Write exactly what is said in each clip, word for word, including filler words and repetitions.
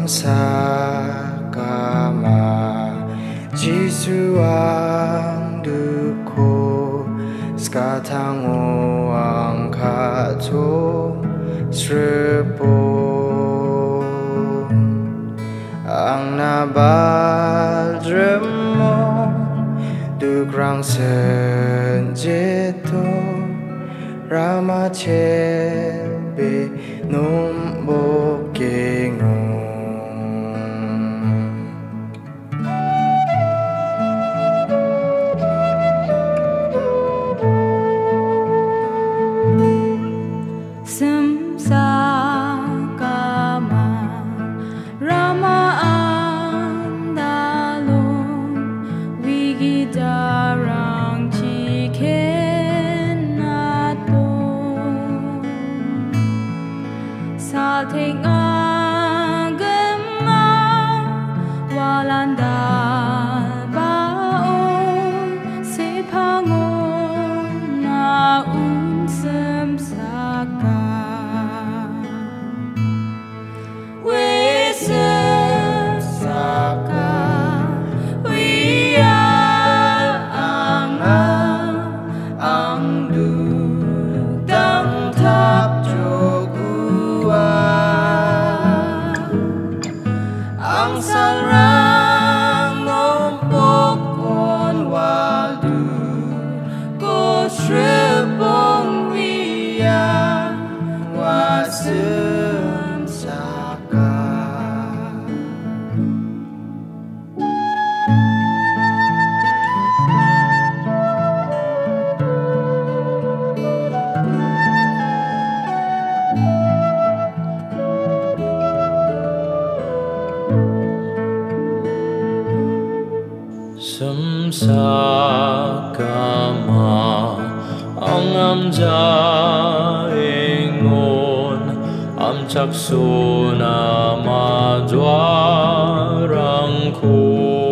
sakama Jisu ang duko skatango ang kato srepo ang nabaldremo dukrang senjeto rama chebe nombokengo Salting agama walandal baon sepangon na unsem saka wesem saka wia anga angdu tang tap ang sarang nombokon waldu ko srebong wia wasem saka Samsakama ang amjaingon amchaksuna madwarangko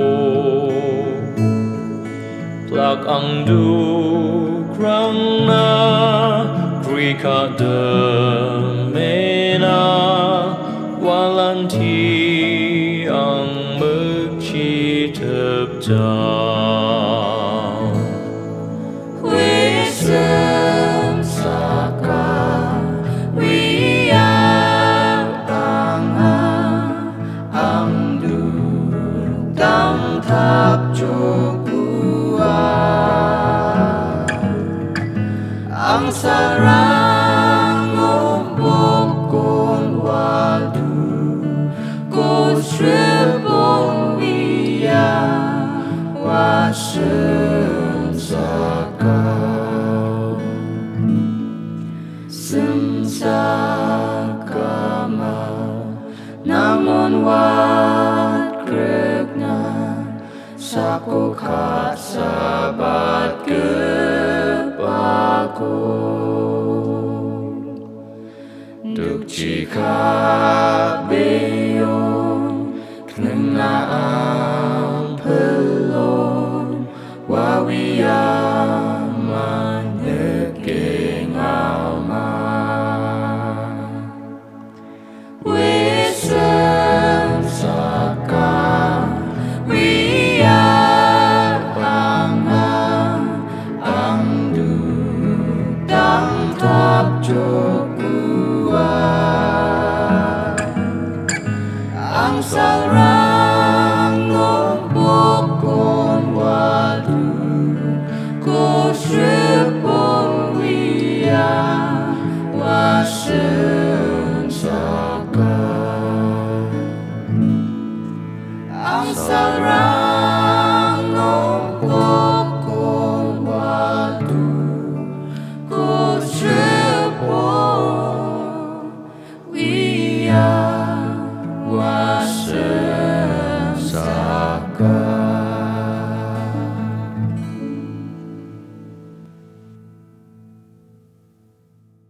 plak ang dukrang na krika demena walanti ang magchitapjan wisem saka wia anga angdu tam tap jokua ang sarang nombokon waldu ko srebong wia wasem saka semsakama namun wat kregna saku kat sabat kepaku duk jika beyon kenang pelon wawiyaman negeng alma wisem saka wia anga angdu tam tap jokua ang sarang nombokon waldu ko srebong wia wasem saka ang sarang